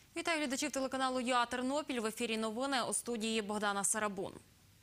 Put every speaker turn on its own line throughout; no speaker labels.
Вітаю глядачів телеканалу ЮА Тернопіль. В ефірі новини, у студії Богдана Сарабун.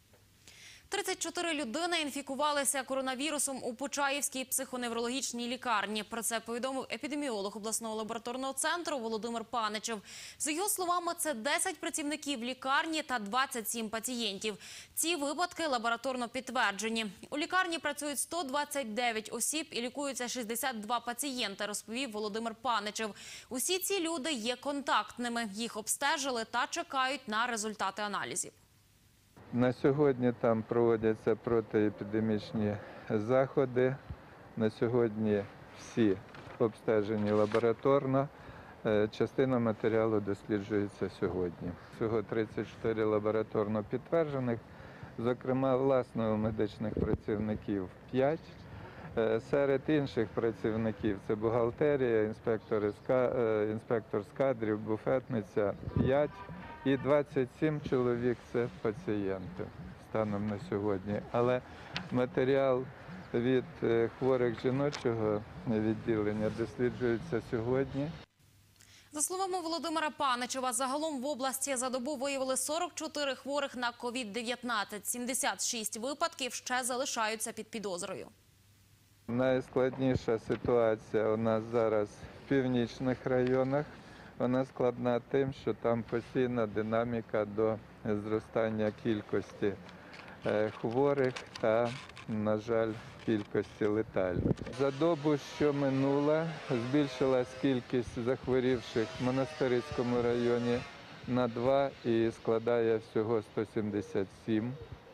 34 людини інфікувалися коронавірусом у Почаївській психоневрологічній лікарні. Про це повідомив епідеміолог обласного лабораторного центру Володимир Паничев. За його словами, це 10 працівників лікарні та 27 пацієнтів. Ці випадки лабораторно підтверджені. У лікарні працюють 129 осіб і лікуються 62 пацієнти, розповів Володимир Паничев. Усі ці люди є контактними. Їх обстежили та чекають на результати аналізів.
На сьогодні там проводяться протиепідемічні заходи. На сьогодні всі обстежені лабораторно. Частина матеріалу досліджується сьогодні. Всього 34 лабораторно підтверджених, зокрема власного медичних працівників 5. Серед інших працівників це бухгалтерія, інспектор з кадрів, буфетниця 5. І 27 чоловік – це пацієнти станом на сьогодні. Але матеріал від хворих жіночого відділення досліджується сьогодні.
За словами Володимира Паничева, загалом в області за добу виявили 44 хворих на COVID-19. 76 випадків ще залишаються під підозрою.
Найскладніша ситуація у нас зараз в північних районах. Вона складна тим, що там постійна динаміка до зростання кількості хворих та, на жаль, кількості летальних. За добу, що минула, збільшилась кількість захворівших в Монастириському районі на 2 і складає всього 177.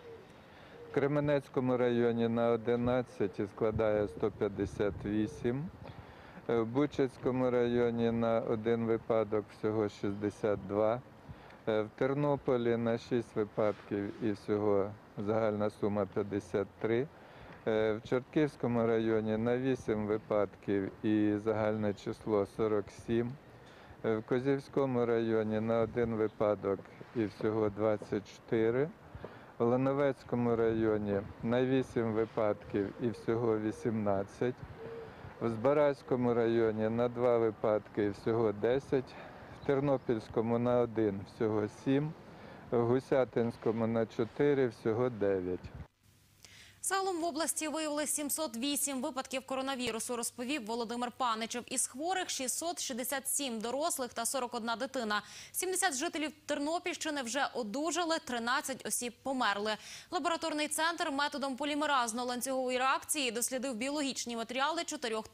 В Кременецькому районі на 11 і складає 158. В Бучацькому районі на 1 випадок всього 62. В Тернополі на 6 випадків і всього загальна сума 53. В Чортківському районі на 8 випадків і загальне число 47. В Козівському районі на 1 випадок і всього 24. В Лановецькому районі на 8 випадків і всього 18. В Збаразькому районі на 2 випадки всього 10, в Тернопільському на 1 всього 7, в Гусятинському на 4 всього 9.
Загалом в області виявили 708 випадків коронавірусу, розповів Володимир Паничев. Із хворих 667 дорослих та 41 дитина. 70 жителів Тернопільщини вже одужали, 13 осіб померли. Лабораторний центр методом полімеразно-ланцюгової реакції дослідив біологічні матеріали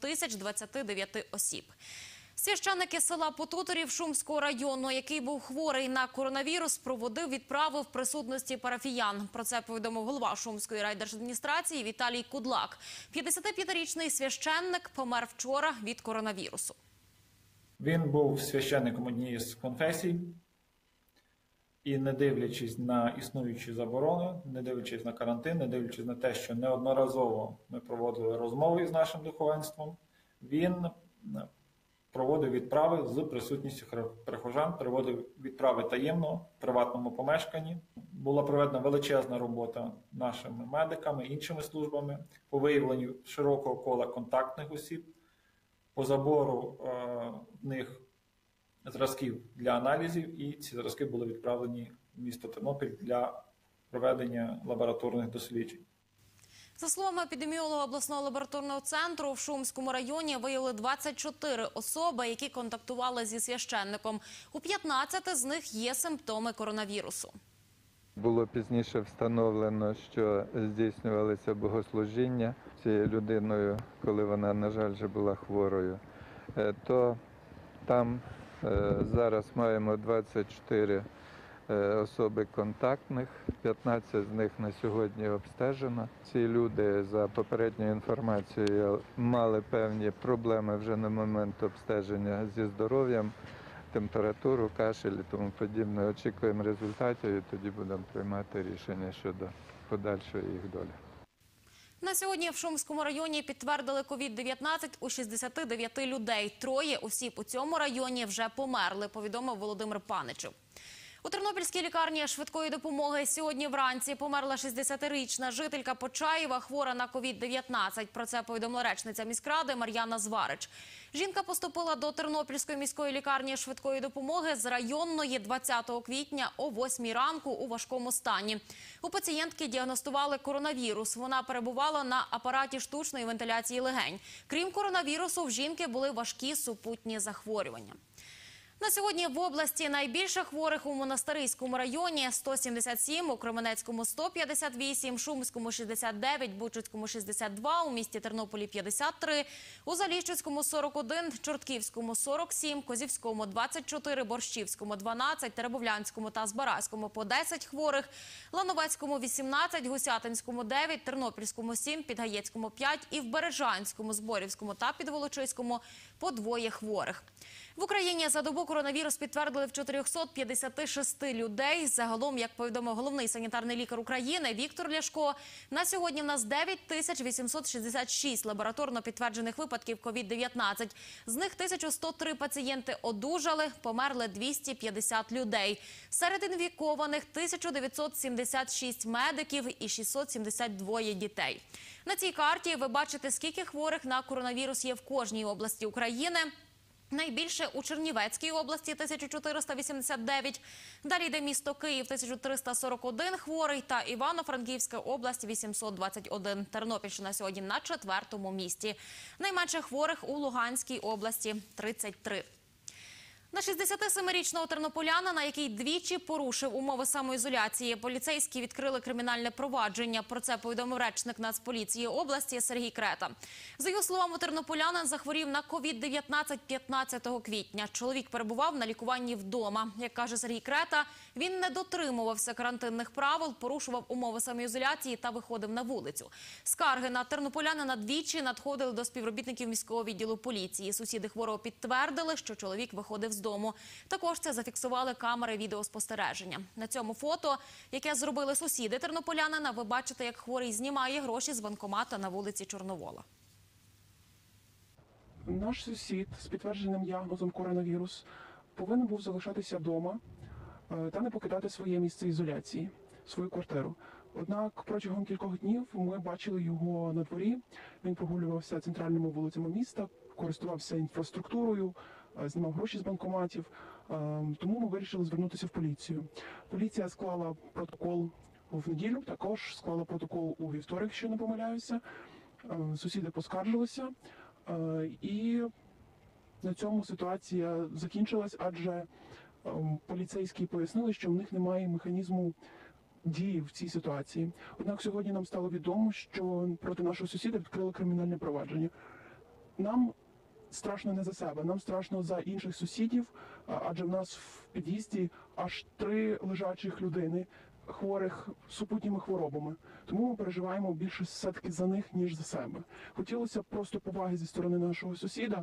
4029 осіб. Священники села Потуторів Шумського району, який був хворий на коронавірус, проводив відправи в присутності парафіян. Про це повідомив голова Шумської райдержадміністрації Віталій Кудлак. 55-річний священник помер вчора від коронавірусу.
Він був священником однієї з конфесій і, не дивлячись на існуючі заборони, не дивлячись на карантин, не дивлячись на те, що неодноразово ми проводили розмови з нашим духовенством, він проводив відправи з присутністю прихожан, проводив відправи таємно, в приватному помешканні. Була проведена величезна робота нашими медиками, іншими службами по виявленню широкого кола контактних осіб, по забору в них зразків для аналізів, і ці зразки були відправлені в місто Тернопіль для проведення лабораторних досліджень.
За словами епідеміолога обласного лабораторного центру, в Шумському районі виявили 24 особи, які контактували зі священником. У 15 з них є симптоми коронавірусу.
Було пізніше встановлено, що здійснювалися богослужіння цією людиною, коли вона, на жаль, вже була хворою. То там зараз маємо 24 особи контактних, 15 з них на сьогодні обстежено. Ці люди, за попередньою інформацією, мали певні проблеми вже на момент обстеження зі здоров'ям, температуру, кашель і тому подібне. Очікуємо результатів і тоді будемо приймати рішення щодо подальшої їх долі.
На сьогодні в Шумському районі підтвердили COVID-19 у 69 людей. 3 осіб у цьому районі вже померли, повідомив Володимир Паничев. У Тернопільській лікарні швидкої допомоги сьогодні вранці померла 60-річна жителька Почаєва, хвора на COVID-19. Про це повідомила речниця міськради Мар'яна Зварич. Жінка поступила до Тернопільської міської лікарні швидкої допомоги з районної 20 квітня о 8 ранку у важкому стані. У пацієнтки діагностували коронавірус. Вона перебувала на апараті штучної вентиляції легень. Крім коронавірусу, в жінки були важкі супутні захворювання. На сьогодні в області найбільше хворих у Монастириському районі – 177, у Кременецькому – 158, Шумському – 69, Бучицькому – 62, у місті Тернополі – 53, у Заліщицькому – 41, Чортківському – 47, Козівському – 24, Борщівському – 12, Теребовлянському та Збаразькому – по 10 хворих, Лановецькому – 18, Гусятинському – 9, Тернопільському – 7, Підгаєцькому – 5 і в Бережанському, Зборівському та Підволочиському – по 2 хворих. В Україні за добу коронавірус підтвердили в 456 людей. Загалом, як повідомив головний санітарний лікар України Віктор Ляшко, на сьогодні в нас 9866 лабораторно підтверджених випадків COVID-19. З них 1103 пацієнти одужали, померли 250 людей. Серед інфікованих 1976 медиків і 672 дітей. На цій карті ви бачите, скільки хворих на коронавірус є в кожній області України. Найбільше у Чернівецькій області – 1489, далі йде місто Київ – 1341 хворий та Івано-Франківська область – 821. Тернопільщина сьогодні на 4-му місці. Найменше хворих у Луганській області – 33. На 67-річного тернополянина, який двічі порушив умови самоізоляції, поліцейські відкрили кримінальне провадження. Про це повідомив речник Нацполіції області Сергій Крета. За його словами, тернополянин захворів на COVID-19 15 квітня. Чоловік перебував на лікуванні вдома. Як каже Сергій Крета, він не дотримувався карантинних правил, порушував умови самоізоляції та виходив на вулицю. Скарги на тернополянина двічі надходили до співробітників міського відділу поліції. Сусіди хворого підтвердили, що чоловік виходив з дому. Також це зафіксували камери відеоспостереження. На цьому фото, яке зробили сусіди тернополянина, ви бачите, як хворий знімає гроші з банкомата на вулиці Чорновола.
Наш сусід з підтвердженим діагнозом коронавірус повинен був залишатися вдома та не покидати своє місце ізоляції, свою квартиру. Однак протягом кількох днів ми бачили його на дворі. Він прогулювався центральними вулицями міста, користувався інфраструктурою, знімав гроші з банкоматів. Тому ми вирішили звернутися в поліцію. Поліція склала протокол в неділю, також склала протокол у вівторок, якщо не помиляюся. Сусіди поскаржилися. І на цьому ситуація закінчилась, адже поліцейські пояснили, що в них немає механізму дії в цій ситуації. Однак сьогодні нам стало відомо, що проти нашого сусіда відкрили кримінальне провадження. Нам страшно не за себе, нам страшно за інших сусідів, адже в нас в під'їзді аж 3 лежачих людини, хворих супутніми хворобами. Тому ми переживаємо більше все-таки за них, ніж за себе. Хотілося б просто поваги зі сторони нашого сусіда.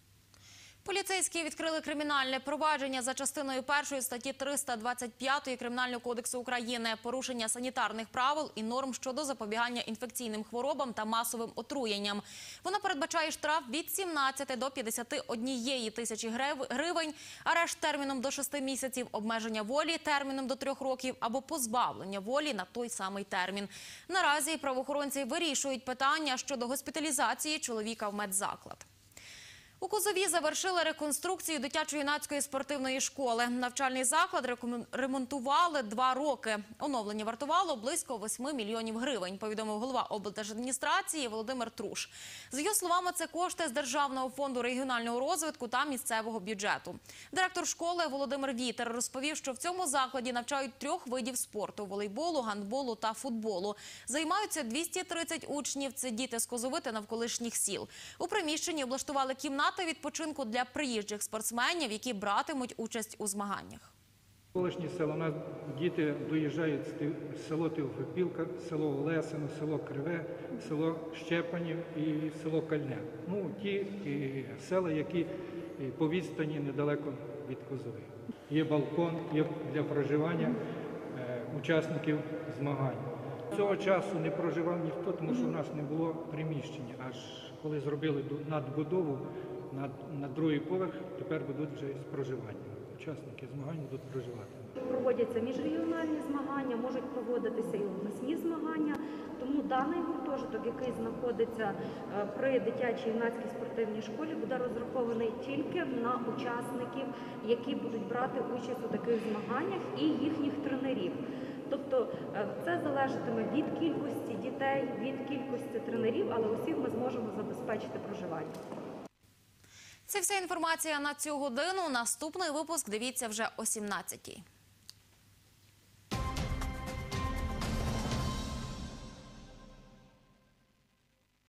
Поліцейські відкрили кримінальне провадження за частиною 1 статті 325 Кримінального кодексу України «Порушення санітарних правил і норм щодо запобігання інфекційним хворобам та масовим отруєнням». Вона передбачає штраф від 17 до 51 тисячі гривень, арешт терміном до 6 місяців, обмеження волі терміном до 3 років або позбавлення волі на той самий термін. Наразі правоохоронці вирішують питання щодо госпіталізації чоловіка в медзаклад. У Козові завершили реконструкцію дитячо-юнацької спортивної школи. Навчальний заклад ремонтували 2 роки. Оновлення вартувало близько 8 мільйонів гривень, повідомив голова облдержадміністрації Володимир Труш. За його словами, це кошти з Державного фонду регіонального розвитку та місцевого бюджету. Директор школи Володимир Вітер розповів, що в цьому закладі навчають 3 видів спорту – волейболу, гандболу та футболу. Займаються 230 учнів – це діти з Козови та навколишніх сіл. У приміщенні облаштували кімнати відпочинку для приїжджих спортсменів, які братимуть участь у змаганнях.
Колишні села, у нас діти доїжджають з село Теофіпілка, село Олесино, село Криве, село Щепанів і село Кальне. Ті села, які по відстані недалеко від Козови. Є балкон, є для проживання учасників змагань. Цього часу не проживав ніхто, тому що в нас не було приміщення. Аж коли зробили надбудову, на другий поверх тепер будуть вже з проживанням. Учасники змагань будуть проживати.
Проводяться міжрегіональні змагання, можуть проводитися і обласні змагання. Тому даний гуртожиток, який знаходиться при дитячій юнацькій спортивній школі, буде розрахований тільки на учасників, які будуть брати участь у таких змаганнях, і їхніх тренерів. Тобто це залежатиме від кількості дітей, від кількості тренерів, але усіх ми зможемо забезпечити проживання.
Це вся інформація на цю годину. Наступний випуск дивіться вже о 17-й.